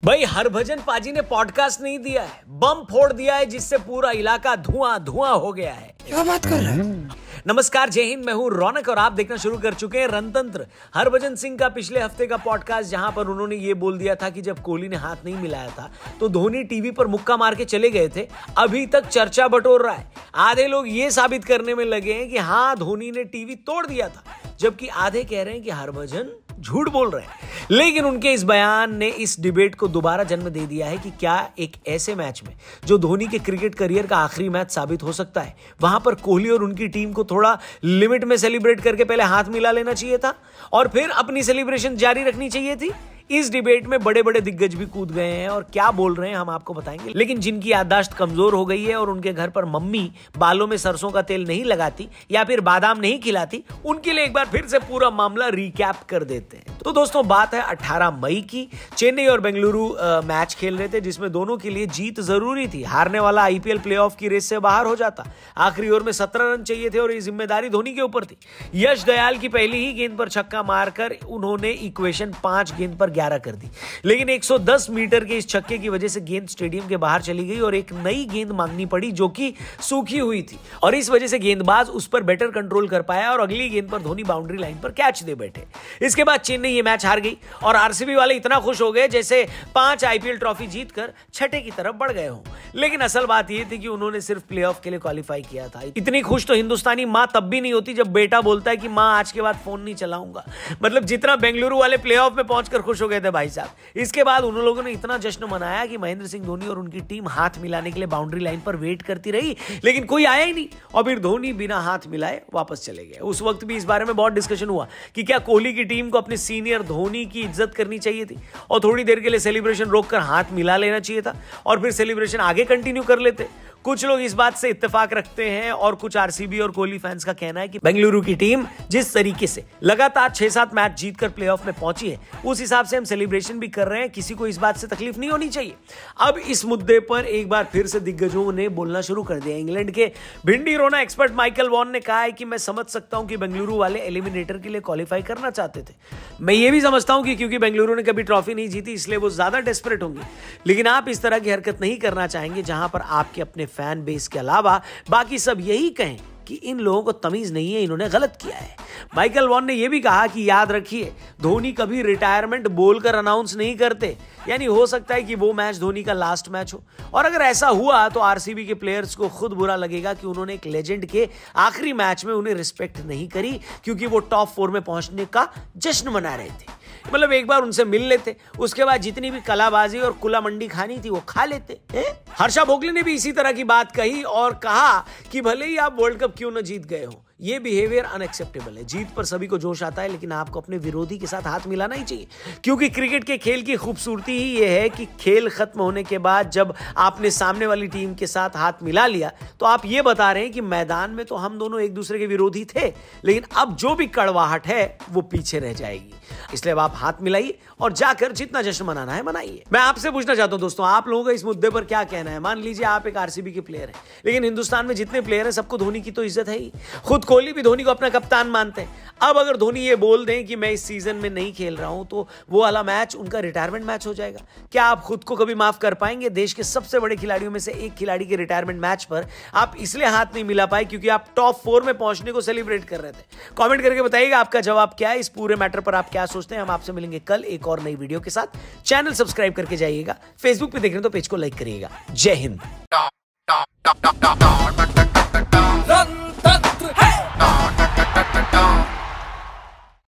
भाई हरभजन पाजी ने पॉडकास्ट नहीं दिया है, बम फोड़ दिया है जिससे पूरा इलाका धुआं धुआं हो गया है। क्या बात कर रहा है? नमस्कार, जय हिंद। मैं हूं रौनक और आप देखना शुरू कर चुके हैं रणतंत्र, हरभजन सिंह का पिछले हफ्ते का पॉडकास्ट, जहां पर उन्होंने ये बोल दिया था कि जब कोहली ने हाथ नहीं मिलाया था तो धोनी टीवी पर मुक्का मार के चले गए थे। अभी तक चर्चा बटोर रहा है। आधे लोग ये साबित करने में लगे हैं कि हाँ, धोनी ने टीवी तोड़ दिया था, जबकि आधे कह रहे हैं कि हरभजन झूठ बोल रहे हैं। लेकिन उनके इस बयान ने इस डिबेट को दोबारा जन्म दे दिया है कि क्या एक ऐसे मैच में जो धोनी के क्रिकेट करियर का आखिरी मैच साबित हो सकता है, वहां पर कोहली और उनकी टीम को थोड़ा लिमिट में सेलिब्रेट करके पहले हाथ मिला लेना चाहिए था और फिर अपनी सेलिब्रेशन जारी रखनी चाहिए थी। इस डिबेट में बड़े बड़े दिग्गज भी कूद गए हैं और क्या बोल रहे हैं हम आपको बताएंगे। लेकिन जिनकी याददाश्त कमजोर हो गई है और उनके घर पर मम्मी बालों में सरसों का तेल नहीं लगाती या फिर बादाम नहीं खिलाती, उनके लिए एक बार फिर से पूरा मामला रिकैप कर देते हैं। तो दोस्तों, बात है 18 मई की। चेन्नई और बेंगलुरु मैच खेल रहे थे जिसमें दोनों के लिए जीत जरूरी थी। हारने वाला आईपीएल प्लेऑफ की रेस से बाहर हो जाता। आखिरी ओवर में 17 रन चाहिए थे और ये जिम्मेदारी धोनी के ऊपर थी। यश दयाल की पहली ही गेंद पर छक्का मारकर उन्होंने इक्वेशन 5 गेंद पर 11 कर दी। लेकिन 110 मीटर के इस छक्के की वजह से गेंद स्टेडियम के बाहर चली गई और एक नई गेंद मांगनी पड़ी जो कि सूखी हुई थी, और इस वजह से गेंदबाज उस पर बेटर कंट्रोल कर पाया और अगली गेंद पर धोनी बाउंड्री लाइन पर कैच दे बैठे। इसके बाद चेन्नई ये मैच हार गई और आरसीबी वाले इतना खुश हो गए जैसे 5 आईपीएल ट्रॉफी जीतकर छठे की तरफ बढ़ गए हों। लेकिन असल बात यह थी कि उन्होंने सिर्फ प्लेऑफ के लिए क्वालिफाई किया था। इतनी खुश तो हिंदुस्तानी मां तब भी नहीं होती जब बेटा बोलता है कि मां आज के बाद फोन नहीं चलाऊंगा। मतलब जितना बेंगलुरु वाले प्लेऑफ में पहुंचकर खुश हो गए थे भाई साहब, इसके बाद उन लोगों ने इतना जश्न मनाया कि महेंद्र सिंह धोनी और उनकी टीम हाथ मिलाने के लिए बाउंड्री लाइन पर वेट करती रही, लेकिन कोई आया ही नहीं और फिर धोनी बिना हाथ मिलाए वापस चले गए। उस वक्त भी इस बारे में बहुत डिस्कशन हुआ कि क्या कोहली की टीम को अपने सीनियर धोनी की इज्जत करनी चाहिए थी और थोड़ी देर के लिए सेलिब्रेशन रोककर हाथ मिला लेना चाहिए था और फिर सेलिब्रेशन आगे कंटिन्यू कर लेते। कुछ लोग इस बात से इत्तेफाक रखते हैं और कुछ आरसीबी और कोहली फैंस का कहना है कि बेंगलुरु की टीम जिस तरीके से लगातार 6-7 मैच जीतकर प्लेऑफ में पहुंची है, उस हिसाब से हम सेलिब्रेशन भी कर रहे हैं, किसी को इस बात से तकलीफ नहीं होनी चाहिए। अब इस मुद्दे पर एक बार फिर से दिग्गजों ने बोलना शुरू कर दिया। इंग्लैंड के भिंडी रोना एक्सपर्ट माइकल वॉन ने कहा है कि मैं समझ सकता हूं कि बेंगलुरु वाले एलिमिनेटर के लिए क्वालिफाई करना चाहते थे। मैं ये भी समझता हूं कि क्योंकि बेंगलुरु ने कभी ट्रॉफी नहीं जीती इसलिए वो ज्यादा डेस्परेट होंगे, लेकिन आप इस तरह की हरकत नहीं करना चाहेंगे जहां पर आपके अपने फैन बेस के अलावा बाकी सब यही कहें कि इन लोगों को तमीज नहीं है, इन्होंने गलत किया है। माइकल वॉन ने यह भी कहा कि याद रखिए, धोनी कभी रिटायरमेंट बोलकर अनाउंस नहीं करते, यानी हो सकता है कि वो मैच धोनी का लास्ट मैच हो, और अगर ऐसा हुआ तो आरसीबी के प्लेयर्स को खुद बुरा लगेगा कि उन्होंने एक लेजेंड के आखिरी मैच में उन्हें रिस्पेक्ट नहीं करी क्योंकि वो टॉप 4 में पहुंचने का जश्न मना रहे थे। मतलब एक बार उनसे मिल लेते, उसके बाद जितनी भी कलाबाजी और कुला मंडी खानी थी वो खा लेते। हर्षा भोगले ने भी इसी तरह की बात कही और कहा कि भले ही आप वर्ल्ड कप क्यों न जीत गए हो, ये बिहेवियर अनएक्सेप्टेबल है। जीत पर सभी को जोश आता है, लेकिन आपको अपने विरोधी के साथ हाथ मिलाना ही चाहिए, क्योंकि क्रिकेट के खेल की खूबसूरती ही ये है कि खेल खत्म होने के बाद जब आपने सामने वाली टीम के साथ हाथ मिला लिया तो आप ये बता रहे हैं कि मैदान में तो हम दोनों एक दूसरे के विरोधी थे, लेकिन अब जो भी कड़वाहट है वो पीछे रह जाएगी। इसलिए अब आप हाथ मिलाइए और जाकर जितना जश्न मनाना है मनाइए। मैं आपसे पूछना चाहता हूं दोस्तों, आप लोगों का इस मुद्दे पर क्या कहना है? मान लीजिए आप एक आरसीबी के प्लेयर हैं, लेकिन हिंदुस्तान में जितने प्लेयर हैं सबको धोनी की तो इज्जत है ही, खुद कोहली भी धोनी को अपना कप्तान मानते हैं। अब अगर धोनी ये बोल दें कि मैं इस सीजन में नहीं खेल रहा हूं तो वो वाला मैच उनका रिटायरमेंट मैच हो जाएगा। क्या आप खुद को कभी माफ कर पाएंगे? देश के सबसे बड़े खिलाड़ियों में से एक खिलाड़ी के रिटायरमेंट मैच पर आप इसलिए हाथ नहीं मिला पाए क्योंकि आप टॉप 4 में पहुंचने को सेलिब्रेट कर रहे थे। कमेंट करके बताइएगा आपका जवाब क्या है, इस पूरे मैटर पर आप क्या सोचते हैं। हम आपसे मिलेंगे कल एक और नई वीडियो के साथ। चैनल सब्सक्राइब करके जाइएगा, फेसबुक पे देख रहे हैं तो पेज को लाइक करिएगा। जय हिंद।